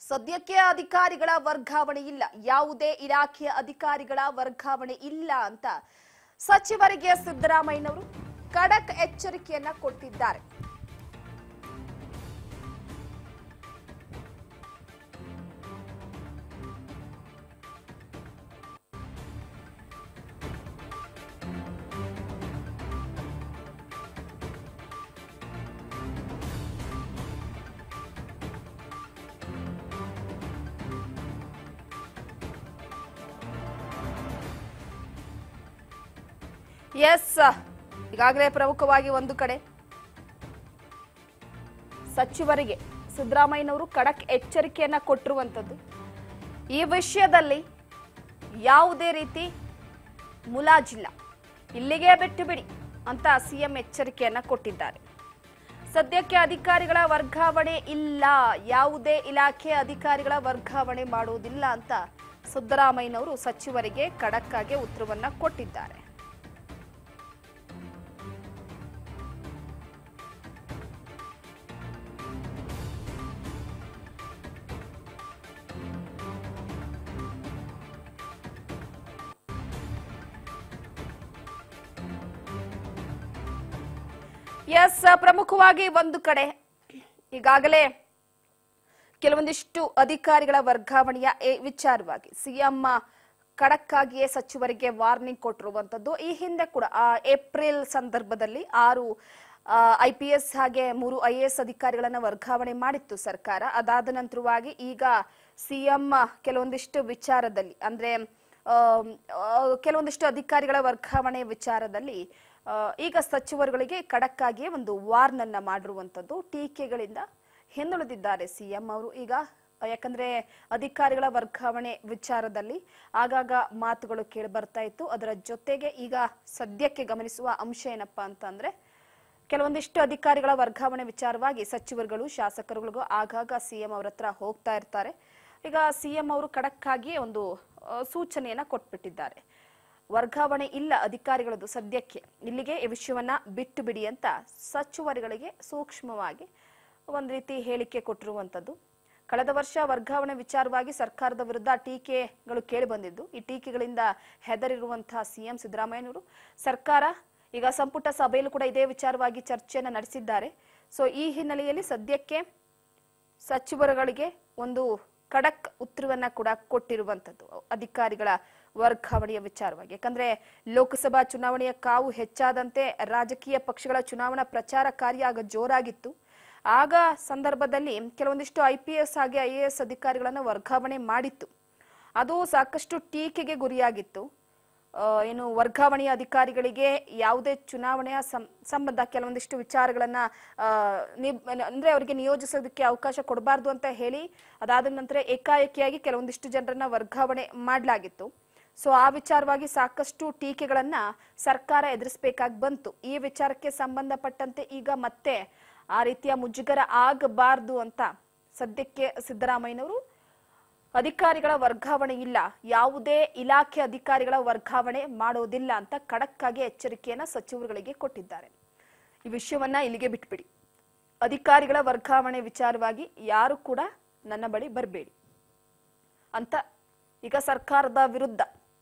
ಸದ್ಯಕ್ಕೆ ಅಧಿಕಾರಿಗಳ ವರ್ಗಾವಣೆ ಇಲ್ಲ, ಯಾವುದೇ ಇಲಾಖೆಯ ಅಧಿಕಾರಿಗಳ ವರ್ಗಾವಣೆ ಇಲ್ಲ ಅಂತ ಸಚಿವರಿಗೆ ಸಿದ್ದರಾಮಯ್ಯನವರು ಖಡಕ್ ಎಚ್ಚರಿಕೆಯನ್ನ ಕೊಟ್ಟಿದ್ದಾರೆ. ಎಸ್, ಈಗಾಗಲೇ ಪ್ರಮುಖವಾಗಿ ಒಂದು ಕಡೆ ಸಚಿವರಿಗೆ ಸಿದ್ದರಾಮಯ್ಯನವರು ಖಡಕ್ ಎಚ್ಚರಿಕೆಯನ್ನ ಕೊಟ್ಟಿರುವಂತದ್ದು. ಈ ವಿಷಯದಲ್ಲಿ ಯಾವುದೇ ರೀತಿ ಮುಲಾಜಿಲ್ಲ, ಇಲ್ಲಿಗೆ ಬಿಟ್ಟು ಬಿಡಿ ಅಂತ ಸಿಎಂ ಎಚ್ಚರಿಕೆಯನ್ನ ಕೊಟ್ಟಿದ್ದಾರೆ. ಸದ್ಯಕ್ಕೆ ಅಧಿಕಾರಿಗಳ ವರ್ಗಾವಣೆ ಇಲ್ಲ, ಯಾವುದೇ ಇಲಾಖೆ ಅಧಿಕಾರಿಗಳ ವರ್ಗಾವಣೆ ಮಾಡುವುದಿಲ್ಲ ಅಂತ ಸಿದ್ದರಾಮಯ್ಯನವರು ಸಚಿವರಿಗೆ ಖಡಕ್ ಆಗಿ ಉತ್ತರವನ್ನ ಕೊಟ್ಟಿದ್ದಾರೆ. ಎಸ್, ಪ್ರಮುಖವಾಗಿ ಒಂದು ಕಡೆ ಈಗಾಗಲೇ ಕೆಲವೊಂದಿಷ್ಟು ಅಧಿಕಾರಿಗಳ ವರ್ಗಾವಣೆಯ ವಿಚಾರವಾಗಿ ಸಿಎಂ ಖಡಕ್ ಆಗಿಯೇ ಸಚಿವರಿಗೆ ವಾರ್ನಿಂಗ್ ಕೊಟ್ಟಿರುವಂತದ್ದು. ಈ ಹಿಂದೆ ಕೂಡ ಏಪ್ರಿಲ್ ಸಂದರ್ಭದಲ್ಲಿ 6 IPS ಹಾಗೆ 3 IAS ಅಧಿಕಾರಿಗಳನ್ನ ವರ್ಗಾವಣೆ ಮಾಡಿತ್ತು ಸರ್ಕಾರ. ಅದಾದ ನಂತರವಾಗಿ ಈಗ ಸಿಎಂ ಕೆಲವೊಂದಿಷ್ಟು ವಿಚಾರದಲ್ಲಿ ಅಂದ್ರೆ ಕೆಲವೊಂದಿಷ್ಟು ಅಧಿಕಾರಿಗಳ ವರ್ಗಾವಣೆ ವಿಚಾರದಲ್ಲಿ ಈಗ ಸಚಿವರುಗಳಿಗೆ ಖಡಕ್ ಆಗಿಯೇ ಒಂದು ವಾರ್ನನ್ನ ಮಾಡಿರುವಂತದ್ದು. ಟೀಕೆಗಳಿಂದ ಹಿಂದುಳಿದಿದ್ದಾರೆ ಸಿಎಂ ಅವರು ಈಗ. ಯಾಕಂದ್ರೆ ಅಧಿಕಾರಿಗಳ ವರ್ಗಾವಣೆ ವಿಚಾರದಲ್ಲಿ ಆಗಾಗ ಮಾತುಗಳು ಕೇಳಿ ಬರ್ತಾ ಇತ್ತು. ಅದರ ಜೊತೆಗೆ ಈಗ ಸದ್ಯಕ್ಕೆ ಗಮನಿಸುವ ಅಂಶ ಏನಪ್ಪಾ ಅಂತಂದ್ರೆ ಕೆಲವೊಂದಿಷ್ಟು ಅಧಿಕಾರಿಗಳ ವರ್ಗಾವಣೆ ವಿಚಾರವಾಗಿ ಸಚಿವರುಗಳು ಶಾಸಕರುಗಳಿಗೂ ಆಗಾಗ ಸಿಎಂ ಅವರ ಹತ್ರ ಹೋಗ್ತಾ ಇರ್ತಾರೆ. ಈಗ ಸಿಎಂ ಅವರು ಖಡಕ್ ಆಗಿ ಒಂದು ಸೂಚನೆಯನ್ನ ಕೊಟ್ಬಿಟ್ಟಿದ್ದಾರೆ. ವರ್ಗಾವಣೆ ಇಲ್ಲ ಅಧಿಕಾರಿಗಳದ್ದು ಸದ್ಯಕ್ಕೆ, ಇಲ್ಲಿಗೆ ಈ ವಿಷಯವನ್ನ ಬಿಟ್ಟು ಬಿಡಿ ಅಂತ ಸಚಿವರುಗಳಿಗೆ ಸೂಕ್ಷ್ಮವಾಗಿ ಒಂದು ರೀತಿ ಹೇಳಿಕೆ ಕೊಟ್ಟಿರುವಂತದ್ದು. ಕಳೆದ ವರ್ಷ ವರ್ಗಾವಣೆ ವಿಚಾರವಾಗಿ ಸರ್ಕಾರದ ವಿರುದ್ಧ ಟೀಕೆಗಳು ಕೇಳಿ ಬಂದಿದ್ದು. ಈ ಟೀಕೆಗಳಿಂದ ಹೆದರಿರುವಂತಹ ಸಿಎಂ ಸಿದ್ದರಾಮಯ್ಯನವರು ಸರ್ಕಾರ ಈಗ ಸಂಪುಟ ಸಭೆಯಲ್ಲೂ ಕೂಡ ಇದೇ ವಿಚಾರವಾಗಿ ಚರ್ಚೆಯನ್ನ ನಡೆಸಿದ್ದಾರೆ. ಸೊ ಈ ಹಿನ್ನೆಲೆಯಲ್ಲಿ ಸದ್ಯಕ್ಕೆ ಸಚಿವರುಗಳಿಗೆ ಒಂದು ಖಡಕ್ ಉತ್ತರವನ್ನ ಕೂಡ ಕೊಟ್ಟಿರುವಂತದ್ದು ಅಧಿಕಾರಿಗಳ ವರ್ಗಾವಣೆಯ ವಿಚಾರವಾಗಿ. ಯಾಕಂದ್ರೆ ಲೋಕಸಭಾ ಚುನಾವಣೆಯ ಕಾವು ಹೆಚ್ಚಾದಂತೆ ರಾಜಕೀಯ ಪಕ್ಷಗಳ ಚುನಾವಣಾ ಪ್ರಚಾರ ಕಾರ್ಯ ಆಗ ಜೋರಾಗಿತ್ತು. ಆಗ ಸಂದರ್ಭದಲ್ಲಿ ಕೆಲವೊಂದಿಷ್ಟು IPS ಹಾಗೆ IAS ಅಧಿಕಾರಿಗಳನ್ನ ವರ್ಗಾವಣೆ ಮಾಡಿತ್ತು. ಅದು ಸಾಕಷ್ಟು ಟೀಕೆಗೆ ಗುರಿಯಾಗಿತ್ತು. ಏನು ವರ್ಗಾವಣೆಯ ಅಧಿಕಾರಿಗಳಿಗೆ ಯಾವುದೇ ಚುನಾವಣೆಯ ಸಂಬಂಧ ಕೆಲವೊಂದಿಷ್ಟು ವಿಚಾರಗಳನ್ನ ಅಂದ್ರೆ ಅವರಿಗೆ ನಿಯೋಜಿಸೋದಕ್ಕೆ ಅವಕಾಶ ಕೊಡಬಾರ್ದು ಅಂತ ಹೇಳಿ ಅದಾದ ನಂತರ ಏಕಾಏಕಿಯಾಗಿ ಕೆಲವೊಂದಿಷ್ಟು ಜನರನ್ನ ವರ್ಗಾವಣೆ ಮಾಡಲಾಗಿತ್ತು. ಸೊ ಆ ವಿಚಾರವಾಗಿ ಸಾಕಷ್ಟು ಟೀಕೆಗಳನ್ನ ಸರ್ಕಾರ ಎದುರಿಸಬೇಕಾಗಿ ಬಂತು. ಈ ವಿಚಾರಕ್ಕೆ ಸಂಬಂಧಪಟ್ಟಂತೆ ಈಗ ಮತ್ತೆ ಆ ರೀತಿಯ ಮುಜುಗರ ಆಗಬಾರ್ದು ಅಂತ ಸದ್ಯಕ್ಕೆ ಸಿದ್ದರಾಮಯ್ಯನವರು ಅಧಿಕಾರಿಗಳ ವರ್ಗಾವಣೆ ಇಲ್ಲ, ಯಾವುದೇ ಇಲಾಖೆ ಅಧಿಕಾರಿಗಳ ವರ್ಗಾವಣೆ ಮಾಡೋದಿಲ್ಲ ಅಂತ ಖಡಕ್ ಆಗಿ ಎಚ್ಚರಿಕೆಯನ್ನ ಸಚಿವರುಗಳಿಗೆ ಕೊಟ್ಟಿದ್ದಾರೆ. ಈ ವಿಷಯವನ್ನ ಇಲ್ಲಿಗೆ ಬಿಟ್ಬಿಡಿ, ಅಧಿಕಾರಿಗಳ ವರ್ಗಾವಣೆ ವಿಚಾರವಾಗಿ ಯಾರು ಕೂಡ ನನ್ನ ಬಳಿ ಬರಬೇಡಿ ಅಂತ ಈಗ ಸರ್ಕಾರದ ವಿರುದ್ಧ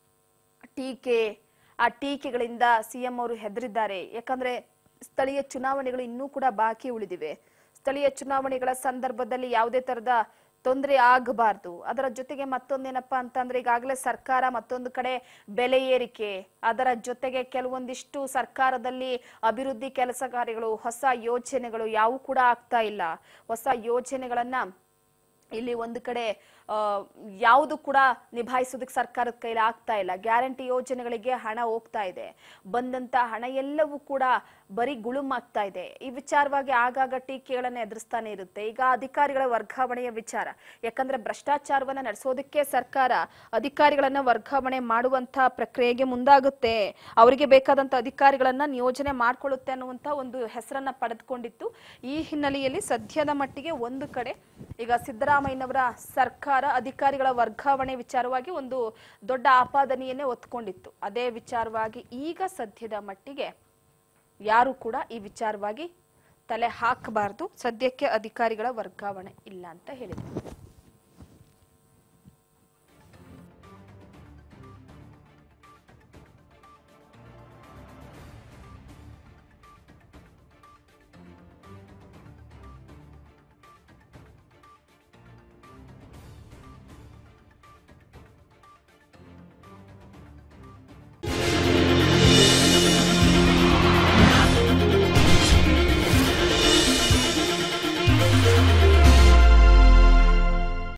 ಆ ಟೀಕೆಗಳಿಂದ ಸಿಎಂ ಅವರು ಹೆದರಿದ್ದಾರೆ. ಯಾಕಂದ್ರೆ ಸ್ಥಳೀಯ ಚುನಾವಣೆಗಳು ಇನ್ನೂ ಕೂಡ ಬಾಕಿ ಉಳಿದಿವೆ. ಸ್ಥಳೀಯ ಚುನಾವಣೆಗಳ ಸಂದರ್ಭದಲ್ಲಿ ಯಾವುದೇ ತರದ ತೊಂದರೆ ಆಗಬಾರ್ದು. ಅದರ ಜೊತೆಗೆ ಮತ್ತೊಂದೇನಪ್ಪಾ ಅಂತಂದ್ರೆ ಈಗಾಗಲೇ ಸರ್ಕಾರ ಮತ್ತೊಂದು ಕಡೆ ಬೆಲೆ ಏರಿಕೆ, ಅದರ ಜೊತೆಗೆ ಕೆಲವೊಂದಿಷ್ಟು ಸರ್ಕಾರದಲ್ಲಿ ಅಭಿವೃದ್ಧಿ ಕೆಲಸ ಕಾರ್ಯಗಳು, ಹೊಸ ಯೋಜನೆಗಳು ಯಾವು ಕೂಡ ಆಗ್ತಾ ಇಲ್ಲ. ಹೊಸ ಯೋಜನೆಗಳನ್ನ ಇಲ್ಲಿ ಒಂದು ಕಡೆ ಯಾವುದು ಕೂಡ ನಿಭಾಯಿಸೋದಕ್ಕೆ ಸರ್ಕಾರದ ಕೈಲಿ ಆಗ್ತಾ ಇಲ್ಲ. ಗ್ಯಾರಂಟಿ ಯೋಜನೆಗಳಿಗೆ ಹಣ ಹೋಗ್ತಾ ಇದೆ, ಬಂದಂತ ಹಣ ಎಲ್ಲವೂ ಕೂಡ ಬರೀ ಗುಳುಮಾಗ್ತಾ ಇದೆ. ಈ ವಿಚಾರವಾಗಿ ಆಗಾಗ ಟೀಕೆಗಳನ್ನ ಎದುರಿಸ್ತಾನೆ ಇರುತ್ತೆ. ಈಗ ಅಧಿಕಾರಿಗಳ ವರ್ಗಾವಣೆಯ ವಿಚಾರ, ಯಾಕಂದ್ರೆ ಭ್ರಷ್ಟಾಚಾರವನ್ನ ನಡೆಸೋದಕ್ಕೆ ಸರ್ಕಾರ ಅಧಿಕಾರಿಗಳನ್ನ ವರ್ಗಾವಣೆ ಮಾಡುವಂತ ಪ್ರಕ್ರಿಯೆಗೆ ಮುಂದಾಗುತ್ತೆ, ಅವರಿಗೆ ಬೇಕಾದಂತ ಅಧಿಕಾರಿಗಳನ್ನ ನಿಯೋಜನೆ ಮಾಡ್ಕೊಳ್ಳುತ್ತೆ ಅನ್ನುವಂತ ಒಂದು ಹೆಸರನ್ನ ಪಡೆದುಕೊಂಡಿತ್ತು. ಈ ಹಿನ್ನೆಲೆಯಲ್ಲಿ ಸದ್ಯದ ಮಟ್ಟಿಗೆ ಒಂದು ಕಡೆ ಈಗ ಸಿದ್ದರಾಮಯ್ಯನವರ ಸರ್ಕಾರ ಅಧಿಕಾರಿಗಳ ವರ್ಗಾವಣೆ ವಿಚಾರವಾಗಿ ಒಂದು ದೊಡ್ಡ ಆಪಾದನೆಯನ್ನೇ ಒತ್ಕೊಂಡಿತ್ತು. ಅದೇ ವಿಚಾರವಾಗಿ ಈಗ ಸದ್ಯದ ಮಟ್ಟಿಗೆ ಯಾರು ಕೂಡ ಈ ವಿಚಾರವಾಗಿ ತಲೆ ಹಾಕಬಾರದು, ಸದ್ಯಕ್ಕೆ ಅಧಿಕಾರಿಗಳ ವರ್ಗಾವಣೆ ಇಲ್ಲ ಅಂತ ಹೇಳಿದರು.